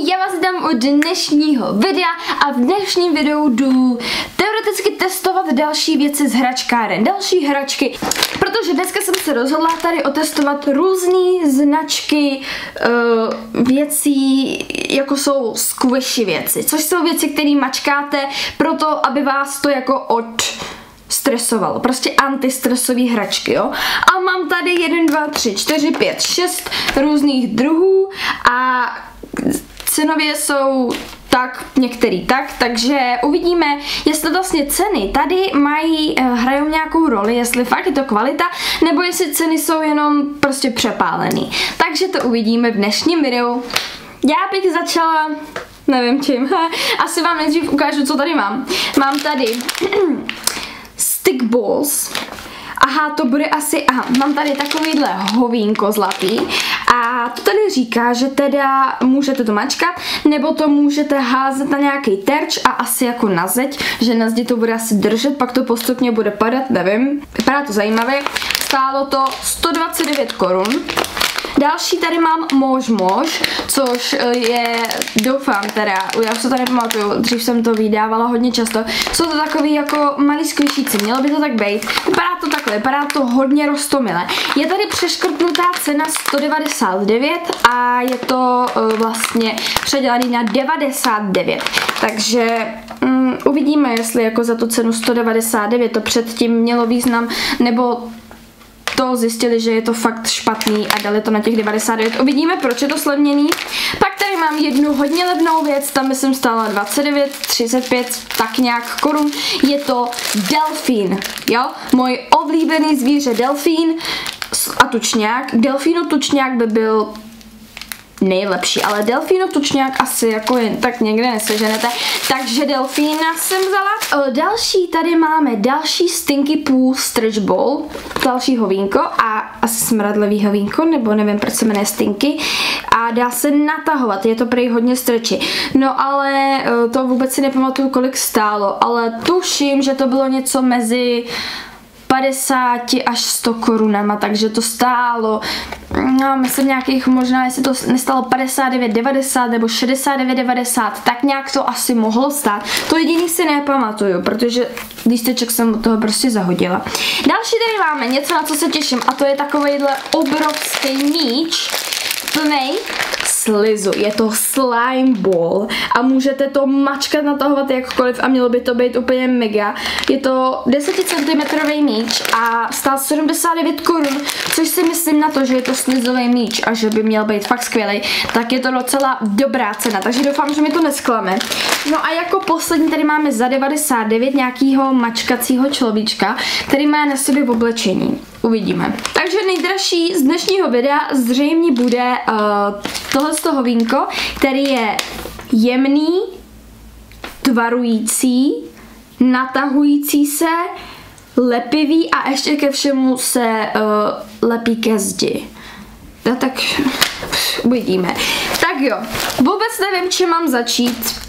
Já vás vítám u dnešního videa a v dnešním videu jdu teoreticky testovat další věci z hračkáren, další hračky, protože dneska jsem se rozhodla tady otestovat různé značky věcí, jako jsou squishy věci, což jsou věci, které mačkáte proto, aby vás to jako stresovalo, prostě antistresové hračky, jo. A mám tady 1, 2, 3, 4, 5, 6 různých druhů a cenově jsou tak, některý tak, takže uvidíme, jestli vlastně ceny tady hrajou nějakou roli, jestli fakt je to kvalita, nebo jestli ceny jsou jenom prostě přepálený. Takže to uvidíme v dnešním videu. Já bych začala, nevím čím, asi vám nejdřív ukážu, co tady mám. Mám tady stick balls. Aha, to bude asi, mám tady takovýhle hovínko zlatý a to tady říká, že teda můžete to mačkat, nebo to můžete házet na nějaký terč a asi jako na zeď, že na zdi to bude asi držet, pak to postupně bude padat, nevím. Vypadá to zajímavě, stálo to 129 korun. Další tady mám mož, což je, doufám teda, já se to nepamatuju, dřív jsem to vydávala hodně často, jsou to takový jako malý squishici, mělo by to tak být, vypadá to takhle, vypadá to hodně roztomilé. Je tady přeškrtnutá cena 199 a je to vlastně předělaný na 99, takže uvidíme, jestli jako za tu cenu 199 to předtím mělo význam, nebo to zjistili, že je to fakt špatný a dali to na těch 99. Uvidíme, proč je to slevněný. Pak tady mám jednu hodně levnou věc, tam myslím stála 29, 35, tak nějak korun. Je to delfín, jo? Můj oblíbený zvíře delfín a tučňák. Delfínu tučňák by byl nejlepší, ale delfínu tučňák asi jako jen tak někde neseženete, takže delfína jsem vzala. Další tady máme další Stinky Poo Stretch Ball, další hovínko a asi smradlavý hovínko, nebo nevím, proč se jmenuje Stinky a dá se natahovat, je to prý hodně stretchy. No ale to vůbec si nepamatuju, kolik stálo, ale tuším, že to bylo něco mezi 50 až 100 korunama, takže to stálo, no myslím nějakých, možná jestli to nestálo 59,90 nebo 69,90, tak nějak to asi mohlo stát. To jediný si nepamatuju, protože lísteček jsem od toho prostě zahodila. Další tady máme něco, na co se těším, a to je takovejhle obrovský míč plnej slizu. Je to slime ball a můžete to mačkat, natahovat jakkoliv a mělo by to být úplně mega. Je to 10 cm míč a stál 79 korun, což si myslím na to, že je to slizový míč a že by měl být fakt skvělý, tak je to docela dobrá cena, takže doufám, že mi to nesklame. No a jako poslední tady máme za 99 nějakýho mačkacího človíčka, který má na sobě v oblečení. Uvidíme. Takže nejdražší z dnešního videa zřejmě bude tohle hovínko, který je jemný, tvarující, natahující se, lepivý a ještě ke všemu se lepí ke zdi. No tak uvidíme. Tak jo, vůbec nevím, čím mám začít.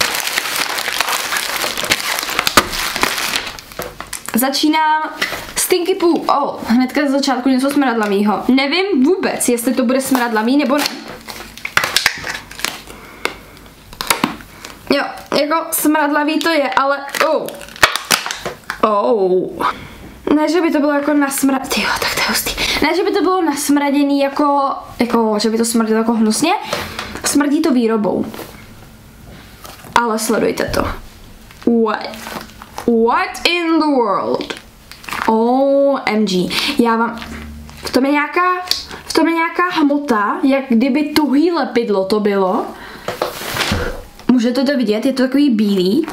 Začínám Stinky Poo. Hnedka za začátku něco smradlavýho. Nevím vůbec, jestli to bude smradlavý nebo ne. Jo, jako smradlavý to je, ale ne, že by to bylo jako nasmraděný, jo, tak to je hustý. Ne, že by to bylo nasmraděný jako že by to smrdilo jako hnusně. Smrdí to výrobou. Ale sledujte to. What in the world? OMG. V tom je nějaká hmota, jak kdyby tuhý lepidlo to bylo. Můžete to vidět, je to takový bílý.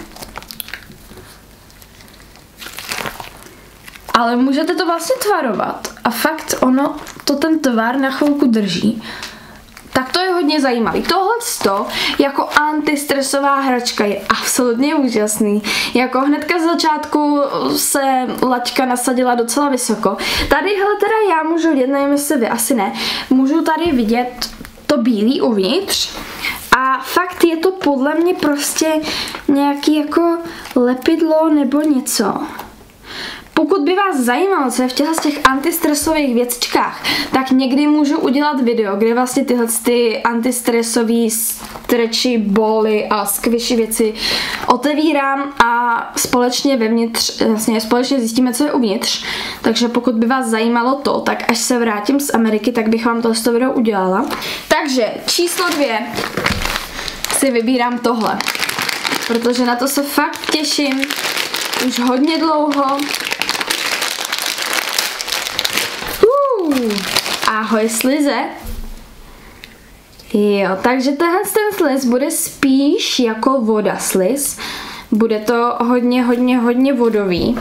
Ale můžete to vlastně tvarovat. A fakt ono to ten tvar na chvilku drží. Tak to je hodně zajímavý. Tohle jako antistresová hračka je absolutně úžasný. Jako hnedka z začátku se laťka nasadila docela vysoko. Tadyhle teda já můžu vidět, nevím jestli vy, asi ne, můžu tady vidět to bílý uvnitř. A fakt je to podle mě prostě nějaký jako lepidlo nebo něco. Pokud by vás zajímalo, co je v těch antistresových věcičkách, tak někdy můžu udělat video, kde vlastně tyhle ty antistresové stretchy boly a squishy věci otevírám a společně společně zjistíme, co je uvnitř. Takže pokud by vás zajímalo to, tak až se vrátím z Ameriky, tak bych vám tohle video udělala. Takže číslo 2 si vybírám tohle, protože na to se fakt těším už hodně dlouho. Ahoj slize. Jo, takže ten sliz bude spíš jako voda sliz. Bude to hodně vodový.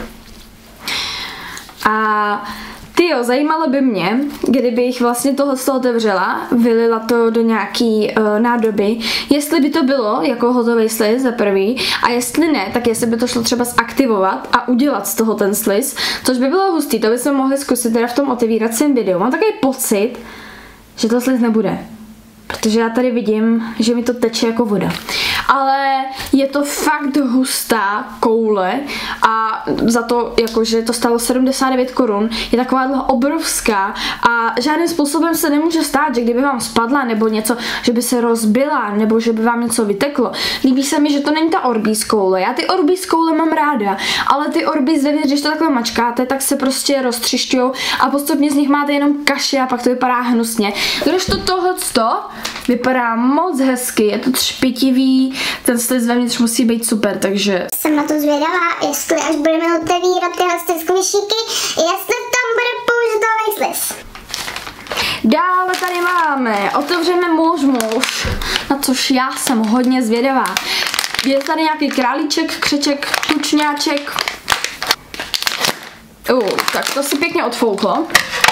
A tyjo, zajímalo by mě, kdybych vlastně tohle otevřela, vylila to do nějaký nádoby, jestli by to bylo jako hotový sliz za prvý, a jestli ne, tak jestli by to šlo třeba zaktivovat a udělat z toho ten sliz, což by bylo hustý, to bychom mohli zkusit teda v tom otevíracím videu. Mám takový pocit, že to sliz nebude, protože já tady vidím, že mi to teče jako voda. Ale je to fakt hustá koule a za to, jakože to stalo 79 korun, je taková obrovská a žádným způsobem se nemůže stát, že kdyby vám spadla nebo něco, že by se rozbila nebo že by vám něco vyteklo. Líbí se mi, že to není ta Orbis koule. Já ty Orbis koule mám ráda, ale ty Orbis zevnitř, když to takhle mačkáte, tak se prostě roztřišťujou a postupně z nich máte jenom kaši a pak to vypadá hnusně. Když to tohleto vypadá moc hezky, je to třpitivý, ten sliz vevnitř musí být super, takže jsem na to zvědavá, jestli až budeme otevírat tyhle squishyky, jestli tam bude použitový sliz. Dále tady máme, otevřeme muž, na což já jsem hodně zvědavá. Je tady nějaký králíček, křeček, tučňáček. Tak to si pěkně odfouklo.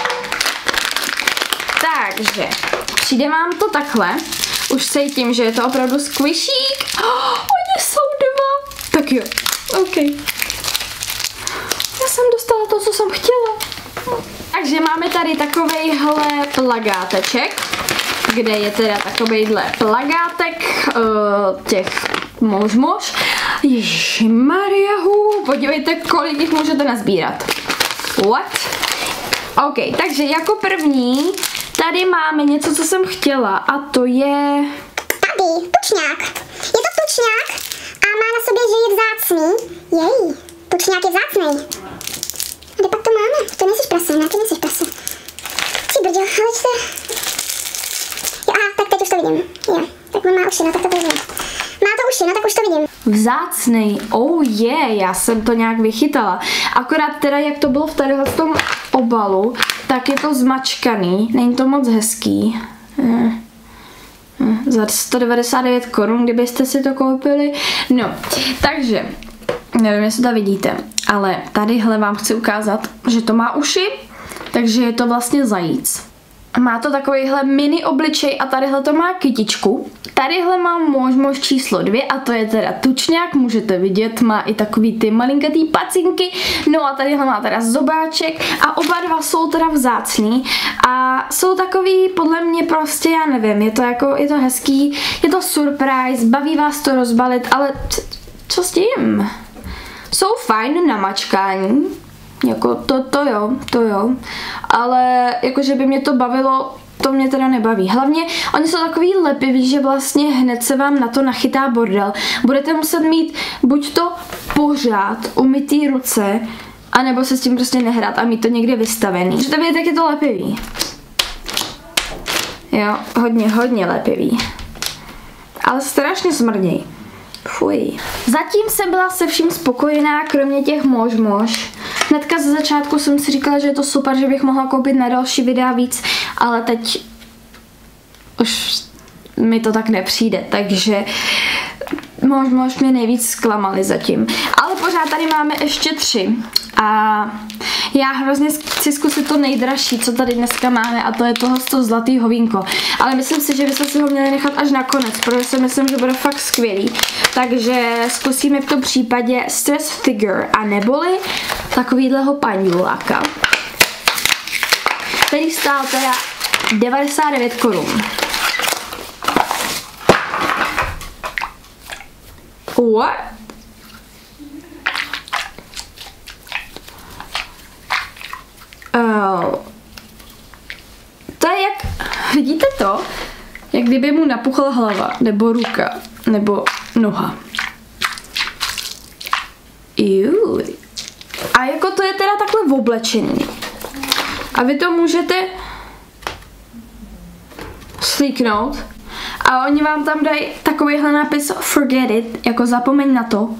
Takže přijde vám to takhle. Už cítím, že je to opravdu squishík. Oni jsou dva. Tak jo, OK. Já jsem dostala to, co jsem chtěla. Takže máme tady takovejhle plagáteček, kde je teda takovejhle plagátek těch muž. Ježišmarjahu, podívejte, kolik jich můžete nazbírat. What? OK, takže jako první tady máme něco, co jsem chtěla, a to je... Tady, tučňák. Je to tučňák a má na sobě, že je vzácný. Jej, tučňák je vzácnej. Kde pak to máme? To nejsiš prase, ne, to nejsiš prase. Ty brďo, ale čte. Jo, aha, tak teď už to vidím. Jo, tak on má uši, no tak to vidím. Má to uši, no tak už to vidím. Vzácnej, já jsem to nějak vychytala. Akorát teda, jak to bylo v tadyhle tom obalu, tak je to zmačkaný, není to moc hezký. Za 199 korun, kdybyste si to koupili. No, takže, nevím, jestli to vidíte, ale tadyhle vám chci ukázat, že to má uši, takže je to vlastně zajíc. Má to takovýhle mini obličej a tadyhle to má kytičku. Tadyhle mám možnost číslo 2 a to je teda tučňák, můžete vidět, má i takový ty malinkatý pacinky. No a tadyhle má teda zobáček a oba dva jsou teda vzácný a jsou takový, podle mě prostě, já nevím, je to hezký, je to surprise, baví vás to rozbalit, ale co s tím? Jsou fajn na mačkání. Jako to jo, ale jakože by mě to bavilo, to mě teda nebaví. Hlavně oni jsou takový lepivý, že vlastně hned se vám na to nachytá bordel. Budete muset mít buď to pořád umytý ruce, anebo se s tím prostě nehrát a mít to někde vystavený. Že to vidíte, jak je to lepivý. Jo, hodně lepivý. Ale strašně smrděj. Fuj. Zatím jsem byla se vším spokojená, kromě těch mož. Hnedka ze začátku jsem si říkala, že je to super, že bych mohla koupit na další videa víc, ale teď už mi to tak nepřijde, takže mož mě nejvíc zklamali zatím. Ale pořád tady máme ještě 3 a já hrozně chci zkusit to nejdražší, co tady dneska máme, a to je tohle zlatý hovínko. Ale myslím si, že bychom si ho měli nechat až na konec, protože si myslím, že bude fakt skvělý. Takže zkusíme v tom případě Stress Figure a neboli takovýhleho panduláka, který stál teda 99 korun. What? To je jak, vidíte to? Jak kdyby mu napuchla hlava, nebo ruka, nebo noha. Juj. A jako to je teda takhle v oblečení. A vy to můžete slíknout a oni vám tam dají takovýhle nápis forget it, jako zapomeň na to.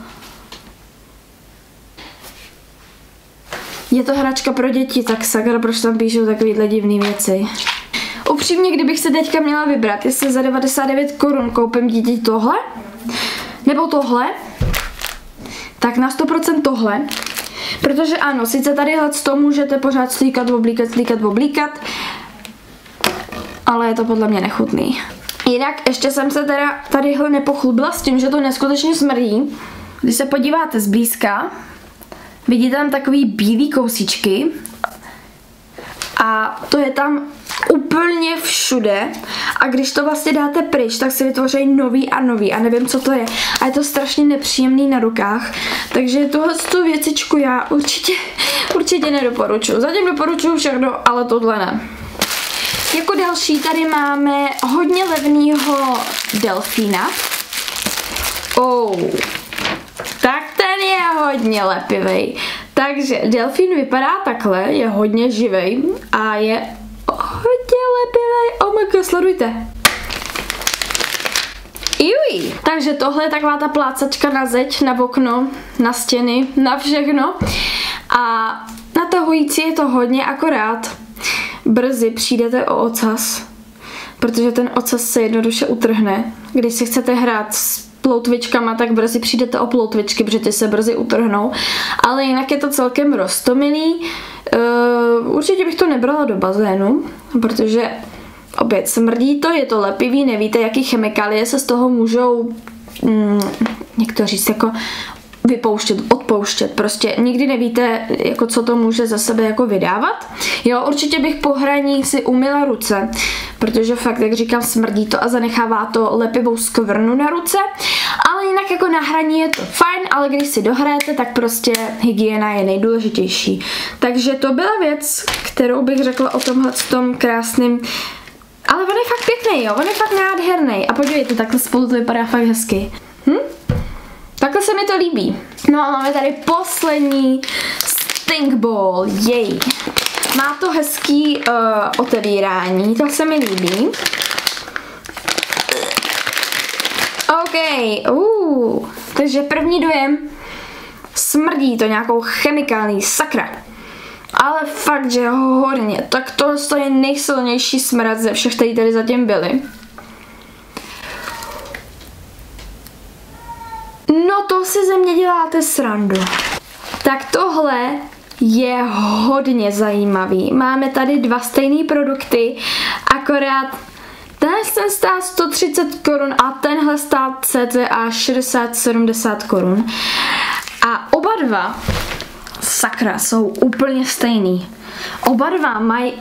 Je to hračka pro děti, tak sakra, proč tam píšou takovýhle divný věci. Upřímně, kdybych se teďka měla vybrat, jestli za 99 korun koupím dítěti tohle, nebo tohle, tak na 100% tohle. Protože ano, sice tadyhle to můžete pořád slíkat, oblíkat, ale je to podle mě nechutný. Jinak ještě jsem se teda tadyhle nepochlubila s tím, že to neskutečně smrdí. Když se podíváte zblízka, vidíte tam takový bílý kousíčky a to je tam úplně všude a když to vlastně dáte pryč, tak se vytvoří nový a nevím, co to je. A je to strašně nepříjemný na rukách, takže tu věcičku já určitě nedoporučuji. Zatím doporučuji všechno, ale tohle ne. Jako další tady máme hodně levného delfína. Tak ten je hodně lepivej. Takže delfín vypadá takhle, je hodně živej a je hodně lepivej. Oh my god, sledujte. Juj. Takže tohle je taková ta plácačka na zeď, na okno, na stěny, na všechno. A natahující je to hodně, akorát brzy přijdete o ocas, protože ten ocas se jednoduše utrhne. Když si chcete hrát s ploutvičkama, tak brzy přijdete o ploutvičky, protože ty se brzy utrhnou. Ale jinak je to celkem roztomilý. Určitě bych to nebrala do bazénu, protože opět smrdí to, je to lepivý, nevíte, jaký chemikálie se z toho můžou někteří jako vypouštět, odpouštět. Prostě nikdy nevíte, jako co to může za sebe jako vydávat. Jo, určitě bych po hraní si umyla ruce, protože fakt, jak říkám, smrdí to a zanechává to lepivou skvrnu na ruce. Ale jinak jako na hraní je to fajn, ale když si dohrajete, tak prostě hygiena je nejdůležitější. Takže to byla věc, kterou bych řekla o tomhle tom krásným. Ale on je fakt pěkný, jo, on je fakt nádherný. A podívejte, takhle spolu to vypadá fakt hezky. Takhle se mi to líbí. No a máme tady poslední stink ball, jej. Má to hezký otevírání, to se mi líbí. OK, takže první dojem, smrdí to nějakou chemikální, sakra. Ale fakt, že hodně, tak to je nejsilnější smrad ze všech, který tady zatím byly. No to si ze mě děláte srandu. Tak tohle je hodně zajímavý. Máme tady dva stejné produkty, akorát tenhle stál 130 korun a tenhle stál cca 60-70 korun. A oba dva, sakra, jsou úplně stejný. Oba dva mají...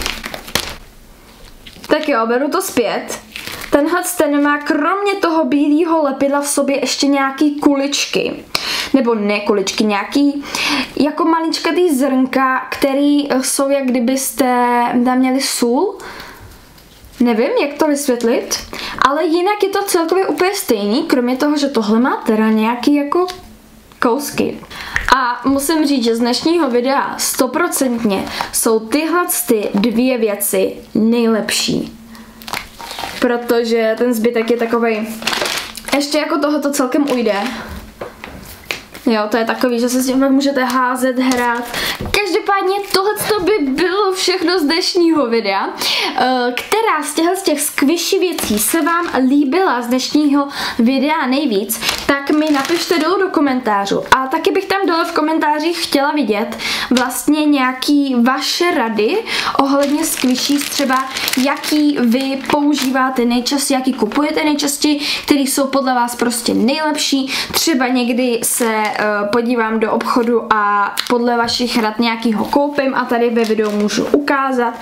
Tak jo, beru to zpět. Tenhle ten má kromě toho bílého lepidla v sobě ještě nějaký kuličky. Nebo ne kuličky, nějaký jako maličkatý zrnka, který jsou, jak kdybyste tam měli sůl. Nevím, jak to vysvětlit, ale jinak je to celkově úplně stejný, kromě toho, že tohle má teda nějaký jako kousky. A musím říct, že z dnešního videa 100% jsou tyhle dvě věci nejlepší. Protože ten zbytek je takovej, ještě jako tohoto celkem ujde. Jo, to je takový, že se s tím pak můžete házet, hrát. Každopádně tohle by bylo všechno z dnešního videa. Která z těch squishy věcí se vám líbila z dnešního videa nejvíc, tak mi napište dolů do komentářů. A taky bych tam dole v komentářích chtěla vidět vlastně nějaký vaše rady ohledně squishy, třeba jaký vy používáte nejčastěji, jaký kupujete nejčastěji, který jsou podle vás prostě nejlepší. Třeba někdy se podívám do obchodu a podle vašich rad nějakýho koupím a tady ve videu můžu ukázat.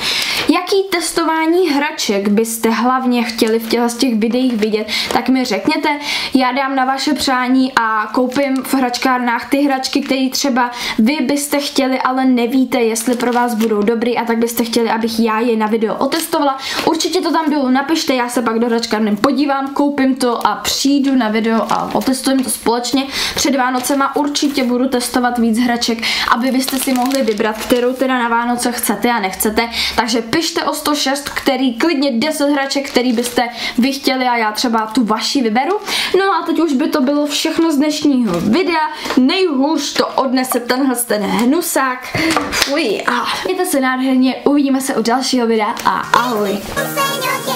Jaký testování hraček byste hlavně chtěli v těch videích vidět, tak mi řekněte, já dám na vaše přání a koupím v hračkárnách ty hračky, které třeba vy byste chtěli, ale nevíte, jestli pro vás budou dobrý a tak byste chtěli, abych já je na video otestovala. Určitě to tam dolů napište, já se pak do hračkárny podívám, koupím to a přijdu na video a otestujeme to společně. Před Vánocema určitě budu testovat víc hraček, aby byste si mohli vybrat, kterou teda na Vánoce chcete a nechcete. Takže pište o 106, který klidně 10 hraček, který byste vy chtěli a já třeba tu vaši vyberu. No a teď už by to bylo všechno z dnešního videa. Nejhůř to odnese ten hnusák. Fuj. Mějte se nádherně, uvidíme se u dalšího videa a ahoj.